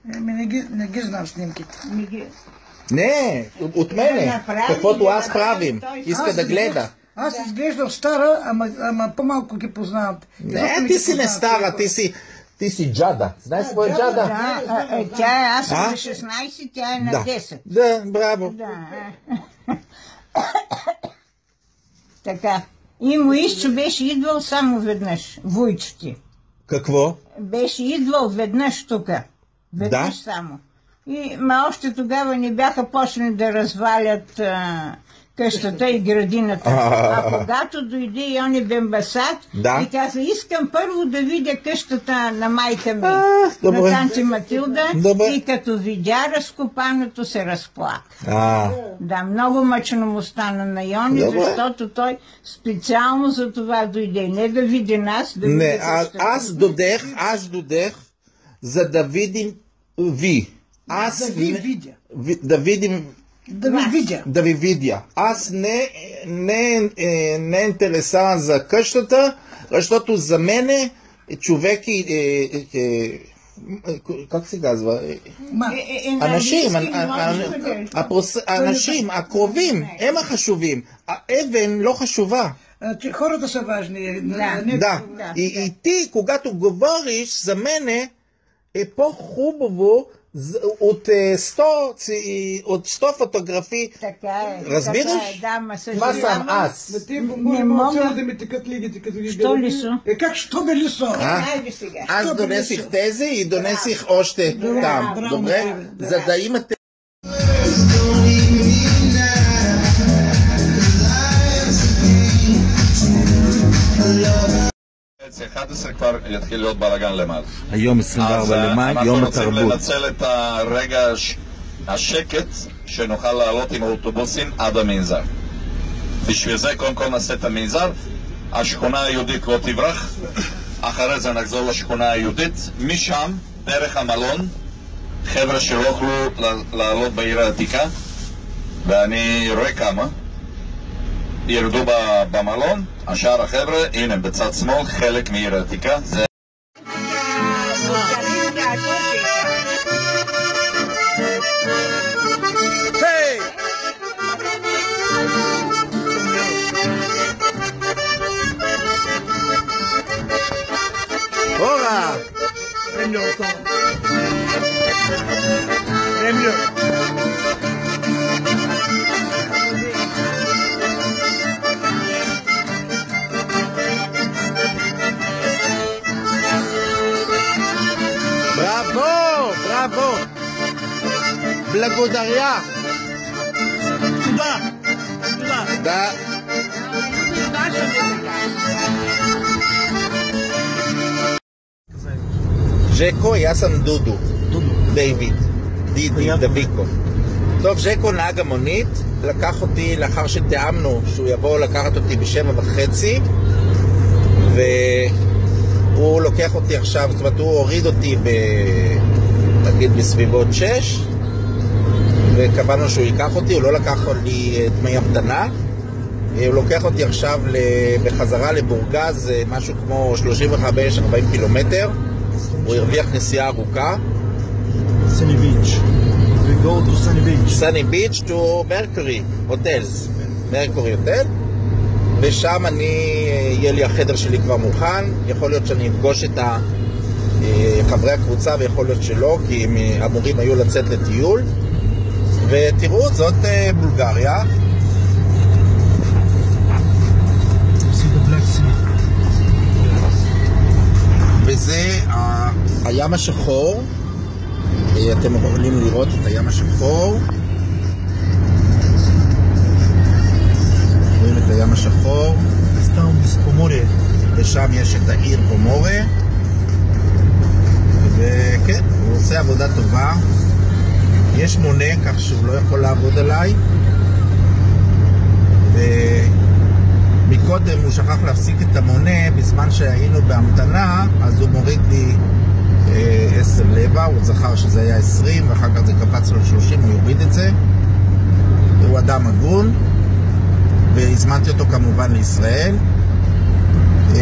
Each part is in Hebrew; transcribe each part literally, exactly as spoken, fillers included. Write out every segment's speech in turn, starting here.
Не знам снимките. Не, от мене. Каквото аз правим. Иска да гледа. Аз изглеждам стара, ама, ама по-малко ги познават. Не, ти си не стара, ти си... Ти си Джада. Знаеш какво е Джада? Да, тя е, аз съм на шестнайсет, тя е на десет. Да, браво. Така. И Моисчо беше идвал само веднъж, Войчо ти. Какво? Беше идвал веднъж тука. Веднъж само. И ма още тогава не бяха почнали да развалят а, къщата и градината. А, а когато дойде Йони Бембасад да. И каза, искам първо да видя къщата на майка ми, а, на танти Матилда. Добре. И като видя разкопаното, се разплака. А. Да, много мъчно му стана на Йони, добре. Защото той специално за това дойде. Не да види нас, да види не, къщата. А, аз додех, аз додех, за да видим ви. Аз да ви видя. Ви, да видим... Да ви видя. Да ви видя. Аз не, не, не, не е интересан за къщата, защото за мене човек е... е, е как се казва? אנשים, אנשים, הקרובים, הם החשובים. האבן לא חשובה. хората са важни. Да. И, и ти, когато говориш за мене, е по-хубаво от сто, от сто фотографии. Така е. Разбираш? Да, ма това съм аз. Не мога да ми текат лигите, като ги Що ли са? Е, как, що бе са? Аз донесих тези и донесих още там. Добре? За да имате... אחת עשרה כבר יתחיל להיות בלגן למעלה. היום עשרים וארבעה למאי, יום התרבות. אנחנו רוצים לנצל את הרגע השקט שנוכל לעלות עם האוטובוסים עד המנזר. בשביל זה קודם כל נעשה את המנזר. השכונה היהודית לא תברח. אחרי זה נחזור לשכונה היהודית. משם, דרך המלון, חבר'ה שלא יוכלו לעלות בעיר העתיקה, ואני רואה כמה, ירדו במלון. השאר החבר'ה, הנה בצד שמאל, חלק מעיר העתיקה. זה... היי! הורה! Prendilo Prendilo Bravo, bravo. Благодаря. Туда. Туда. Да. Жеко, и аз съм Дудо. Дудо. Дейвид. דידי, דביקו. טוב, ז'קו נהג המונית, לקח אותי לאחר שתיאמנו שהוא יבוא לקחת אותי בשבע וחצי, והוא לוקח אותי עכשיו, זאת אומרת, הוא הוריד אותי ב... נגיד בסביבות שש, וקבענו שהוא ייקח אותי, הוא לא לקח לי דמי המתנה, הוא לוקח אותי עכשיו בחזרה לבורגז, משהו כמו שלושים וחמש ארבעים קילומטר, הוא הרוויח נסיעה ארוכה. Sunny Beach. We go to Sunny Beach. Sunny Beach to Mercury Hotels. Mercury Hotel. ושם אני, יהיה לי החדר שלי כבר מוכן. יכול להיות שאני אפגוש את חברי הקבוצה ויכול להיות שלא, כי הם אמורים היו לצאת לטיול. ותראו, זאת בולגריה. וזה הים השחור. אתם יכולים לראות את הים השחור. רואים את הים השחור. ושם יש את העיר פומורה. וכן, הוא עושה עבודה טובה. יש מונה, כך שהוא לא יכול לעבוד עליי. ומקודם הוא שכח להפסיק את המונה בזמן שהיינו בהמתנה, אז הוא מוריד לי עשר לבע, הוא זכר שזה היה עשרים ואחר כך זה קפץ לו שלושים, הוא יוריד את זה. הוא אדם הגון והזמנתי אותו כמובן לישראל.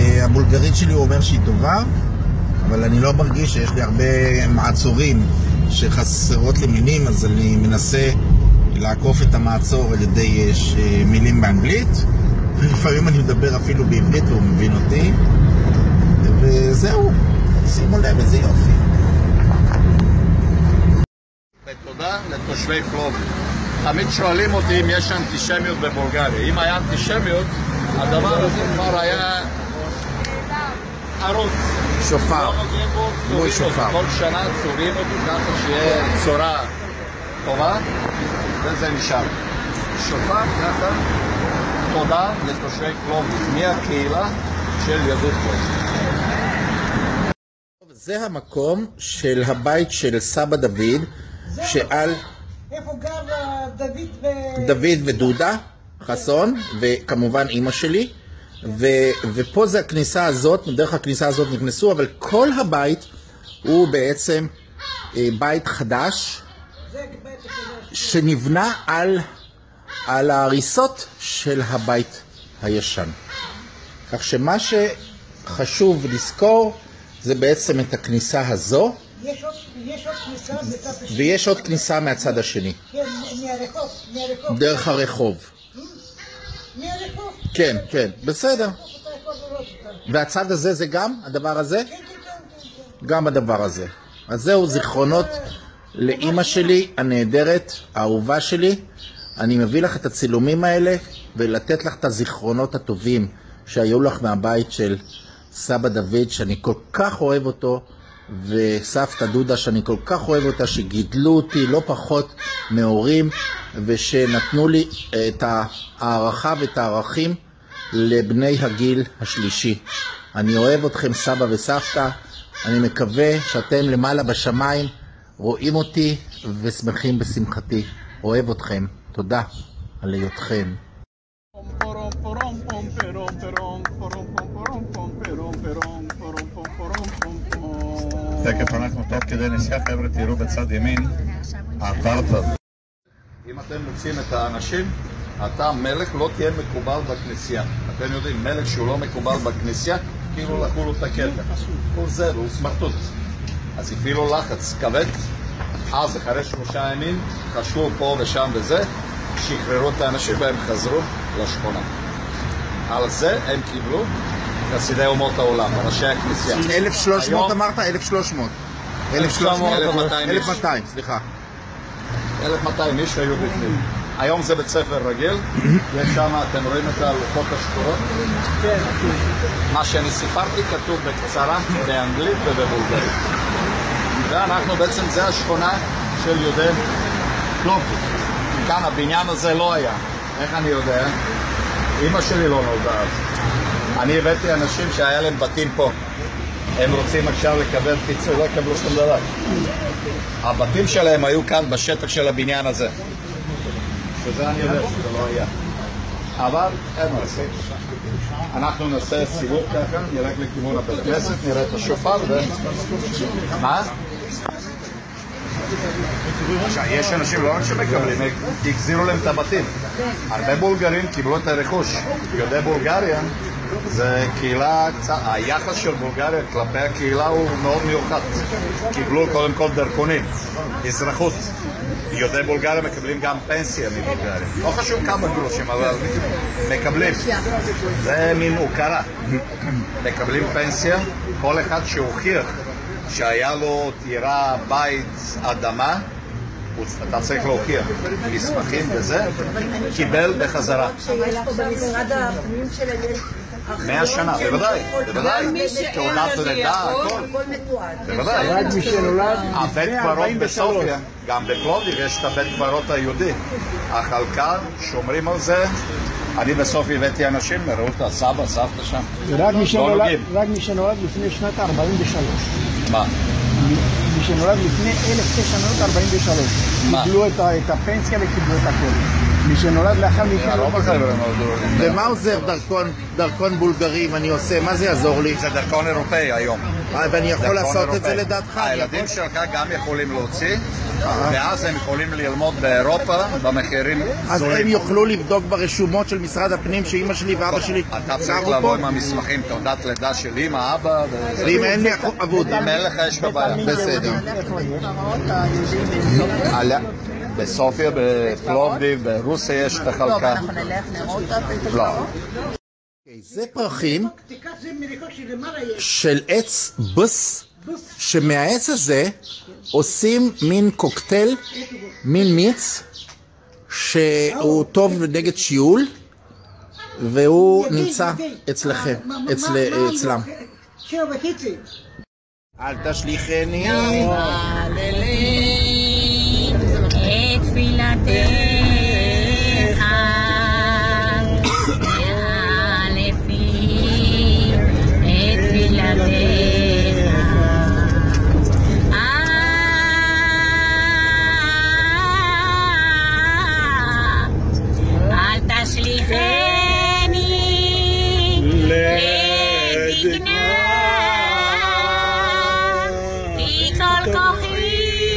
הבולגרית שלי הוא אומר שהיא טובה, אבל אני לא מרגיש שיש לי הרבה מעצורים שחסרות לי מילים, אז אני מנסה לעקוף את המעצור על ידי מילים באנגלית, ולפעמים אני מדבר אפילו בעברית והוא מבין אותי, וזהו, שימו לב איזה יופי. ותודה לתושבי פלודיב. תמיד שואלים אותי אם יש אנטישמיות בבולגריה. אם היה אנטישמיות, הדבר הזה כבר היה ערוץ. שופר. צורים שופר. כל שנה צורים אותו ככה שיהיה צורה טובה, וזה נשאר. שופר ככה, תודה לתושבי פלודיב, מהקהילה של יהדות פלודיב. זה המקום של הבית של סבא דוד, שעל... איפה גר דוד ו... דוד ודודה חסון, וכמובן אמא שלי, ו... ופה זה הכניסה הזאת, דרך הכניסה הזאת נכנסו, אבל כל הבית הוא בעצם בית חדש, שנבנה על, על ההריסות של הבית הישן. כך שמה שחשוב לזכור זה בעצם את הכניסה הזו, יש עוד, יש עוד כניסה בצד השני. ויש עוד כניסה מהצד השני. כן, מהרחוב, מהרחוב. דרך הרחוב. מהרחוב. כן, כן, בסדר. אתה יכול לראות אותה. והצד הזה זה גם הדבר הזה? כן, כן, כן, כן. גם הדבר הזה. אז זהו, זיכרונות לאמא שלי הנהדרת, האהובה שלי. אני מביא לך את הצילומים האלה ולתת לך את הזיכרונות הטובים שהיו לך מהבית של סבא דוד, שאני כל כך אוהב אותו, וסבתא דודה שאני כל כך אוהב אותה, שגידלו אותי לא פחות מהורים, ושנתנו לי את הערכה ואת הערכים לבני הגיל השלישי. אני אוהב אתכם סבא וסבתא, אני מקווה שאתם למעלה בשמיים רואים אותי ושמחים בשמחתי. אוהב אתכם, תודה על היותכם. תקף אנחנו תוך כדי נסיעה, חבר'ה, תראו בצד ימין, הוורטה. אם אתם מוצאים את האנשים, אתה מלך לא תהיה מקובל בכנסייה. אתם יודעים, מלך שהוא לא מקובל בכנסייה, כאילו לקחו לו את הקטע. הוא זה, הוא סמרטוט. אז הפעילו לחץ כבד, אז אחרי שלושה ימים, חשבו פה ושם וזה, שחררו את האנשים והם חזרו לשכונה. על זה הם קיבלו חסידי אומות העולם, ראשי הכנסייה. אלף ושלוש מאות אמרת? אלף ושלוש מאות. אלף ושלוש מאות, אלף ומאתיים, סליחה. אלף ומאתיים איש היו בפנים. היום זה בית ספר רגיל, יש שם, אתם רואים את הלוחות השחורות? כן. מה שאני סיפרתי כתוב בקצרה באנגלית ובבולגרית. ואנחנו בעצם, זה השכונה של יהודי פלודיב. כאן הבניין הזה לא היה. איך אני יודע? אמא שלי לא נולדה אז. אני הבאתי אנשים שהיה להם בתים פה. הם רוצים עכשיו לקבל פיצוי, לא יקבלו שום דבר. הבתים שלהם היו כאן בשטח של הבניין הזה. שזה אני יודע שזה לא היה. אבל אין מה לעשות. אנחנו נעשה סיבוב ככה, נלך לכיוון הבית כנסת, נראה את השופר ו... מה? יש אנשים לא רק שמקבלים, החזירו להם את הבתים. הרבה בולגרים קיבלו את הרכוש. יהודי בולגריה זה קהילה, היחס של בולגריה כלפי הקהילה הוא מאוד מיוחד. קיבלו קודם כל דרכונים, אזרחות. יהודי בולגריה מקבלים גם פנסיה מבולגריה. לא חשוב כמה גרושים, אבל מקבלים. זה מין הוקרה. מקבלים פנסיה, כל אחד שהוכיח שהיה לו דירה, בית, אדמה, אתה צריך להוכיח מסמכים וזה, קיבל בחזרה. במשרד הפנים שלהם יש מאה שנה, בוודאי, בוודאי. תעודת לידה, הכל. בוודאי. רק מי שנולד הבית קברות בסופיה, גם בפלודיב יש את הבית קברות היהודי. החלקה, שומרים על זה. אני בסוף הבאתי אנשים, ראו את הסבא, סבתא שם. רק מי שנולד לפני שנת ארבעים ושלוש. מה? מי שנולד לפני אלף תשע מאות ארבעים ושלוש. קיבלו את הפנסיה וקיבלו את הכל. מי שנולד לאחר מכן... ומה עוזר דרכון בולגרי אם אני עושה? מה זה יעזור לי? זה דרכון אירופאי היום. ואני יכול לעשות את זה לדעתך? הילדים שלך גם יכולים להוציא, ואז הם יכולים ללמוד באירופה במחירים אז זולים. הם יוכלו לבדוק ברשומות של משרד הפנים שאמא שלי ואבא שלי אתה צריך לבוא עם המסמכים, תעודת לידה של אמא, אבא, ואם אין לי עבוד. אם אין לך יש לך בעיה. בסדר. בסופיה, בפלובדיב, ברוסיה יש את החלקה. לא. זה פרחים של עץ בוס, שמהעץ הזה עושים מין קוקטייל, מין מיץ, שהוא טוב נגד שיעול, והוא נמצא אצלכם, אצלם. אל תשליכני את תפילתך לפי את תפילתך אל תשליכני לזקנה כי כל כוחי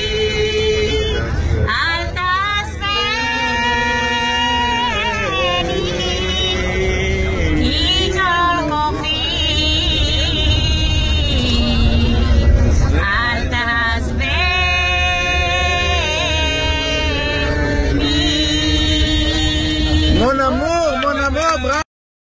Mon amour, mon amour, bravo.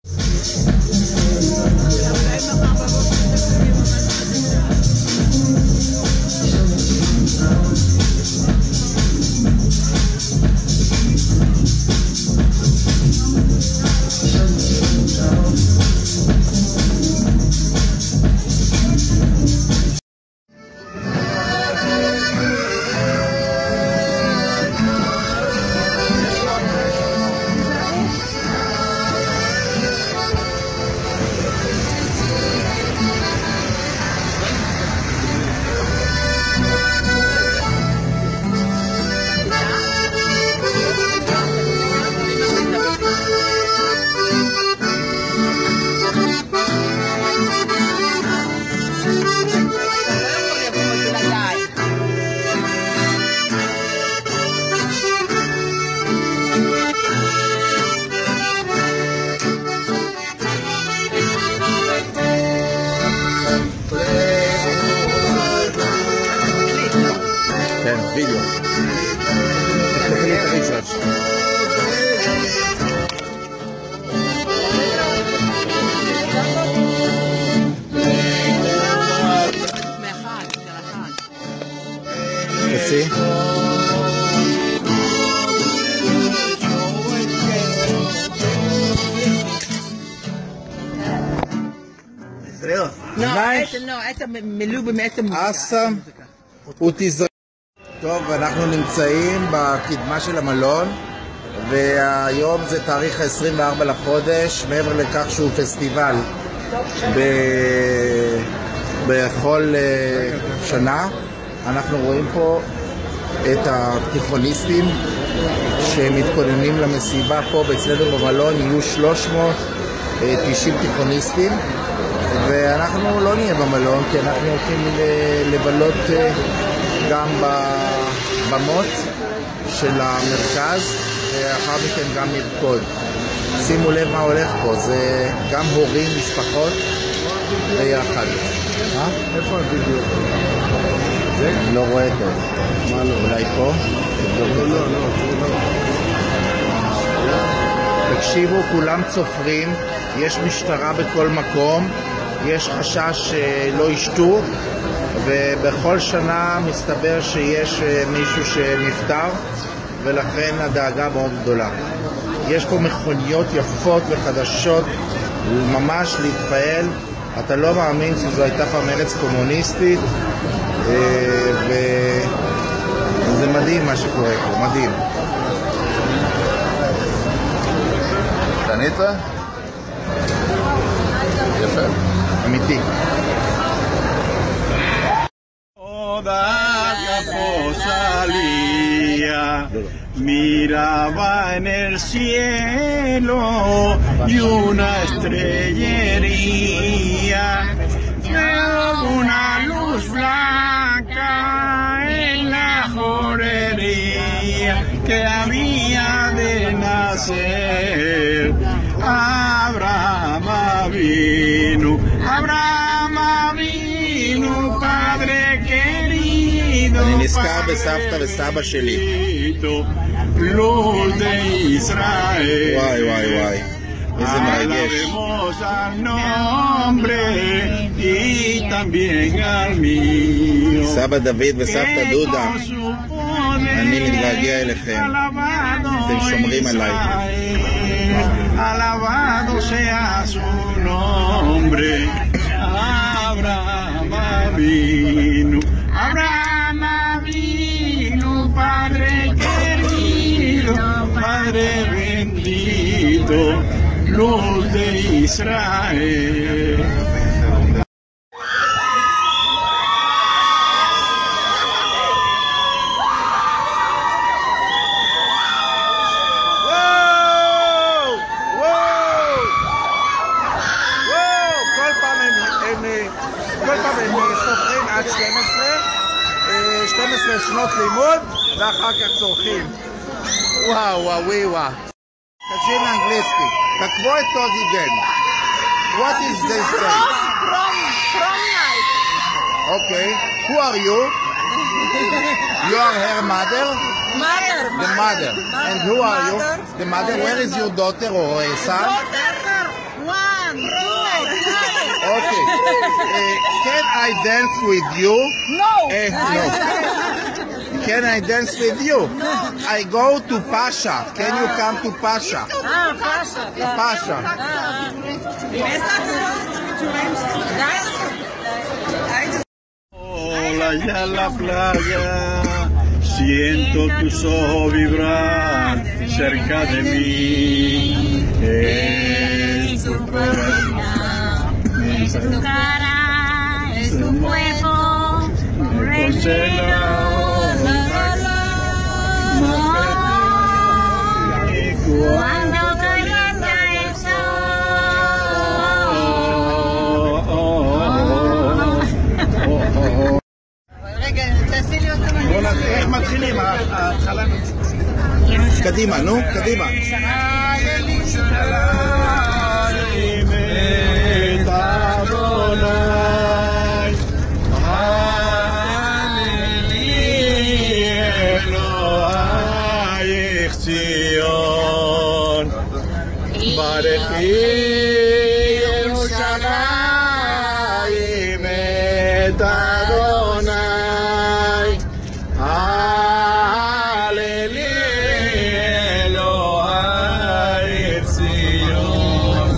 כן, וידאו. תפתחי לי את הריצ'רד. מאחד, מאחד. תעשי. לא, עצם, לא, עצם מלוא בעצם מוזיקה. אסם ותזרע. טוב, אנחנו נמצאים בקדמה של המלון, והיום זה תאריך ה-עשרים וארבעה לחודש, מעבר לכך שהוא פסטיבל ב... בכל שנה. אנחנו רואים פה את התיכוניסטים שמתכוננים למסיבה. פה אצלנו במלון יהיו שלוש מאות תשעים תיכוניסטים, ואנחנו לא נהיה במלון כי אנחנו הולכים לבלות גם בבמות של המרכז, ואחר מכן גם לרקוד. שימו לב מה הולך פה, זה גם הורים, משפחות ביחד. אה? איפה הווידאו? אני לא רואה טוב. מה לא? אולי פה? לא, לא, לא. תקשיבו, כולם צופרים, יש משטרה בכל מקום, יש חשש שלא ישתו, ובכל שנה מסתבר שיש מישהו שנפטר, ולכן הדאגה מאוד גדולה. יש פה מכוניות יפות וחדשות, ממש להתפעל. אתה לא מאמין שזו הייתה פעם ארץ קומוניסטית, וזה מדהים מה שקורה פה, מדהים. קנית? יפה. אמיתי. Miraba en el cielo y una estrellería, una blanca en la jorería que había de nacer. Abraham vino, Abraham vino, Padre querido, אני נזכר בסבתא וסבא שלי. luz de Israel. וואי וואי וואי, איזה מרגש. Alabemos al nombre y también al mío. סבא דוד וסבתא דודה, אני מתגעגע אליכם. אתם שומרים עליי. Alabado sea su nombre. Abraham vino, Abraham vino, Padre querido, Padre bendito, luz de Israel. כל פעם הם סופרים עד שתים עשרה, שתים עשרה שנות לימוד ואחר כך צורכים. וואו וואו וואו. תקשיב לאנגליסטי, תקבו את טודיגן. What is this day? From, from night. Okay, who are you? You are her mother? Mother. The mother. And who are you? The mother. Where is your daughter or son? One, two, three. Okay. Uh, can I dance with you? No. Uh, no. Can I dance with you? No. I go to Pasha. Can you come to Pasha? Ah, Pasha. Pasha. Hola, allá en la playa, siento tu sol vibrar cerca de mí. Es tu corazón, Es tu cara, es tu cuerpo, recuerdo. Cuando calienta el sol. רגע, תעשי לי אותה. איך מתחילים? ההתחלה קדימה, נו, קדימה. ברכי ירושלים את אדוני, הללי אלוהי ציון.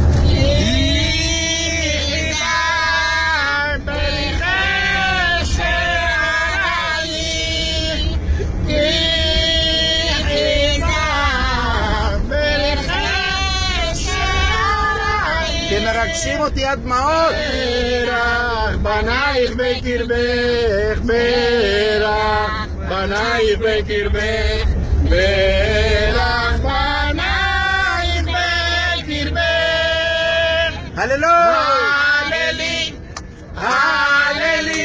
יחידה בריחי שערים, יחידה בריחי שערים, כי מרגשים אותי עד דמעות. ברך בנייך בקרבך, ברך בנייך בקרבך, ברך בנייך בקרבך. הללויה. הללי, הללי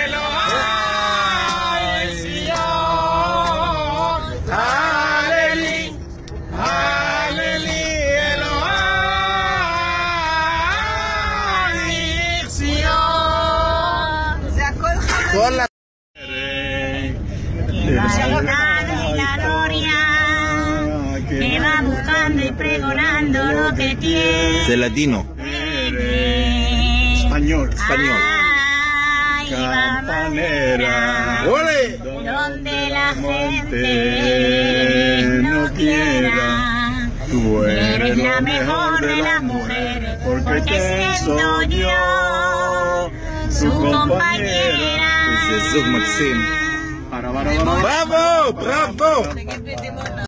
אלוהי ציון. הללי, הללי אלוהי ציון. זה הכל חלק. כל ה... Exaltado en la gloria, que va buscando y pregonando lo que tiene. זה לדינו. español, español. Ay, campanera, ¡Ole! donde la gente no quiera. tú Eres la mejor de las mujeres, porque siento yo su compañera. זה זוג מקסים. Para, para, para. בראבו! בראבו!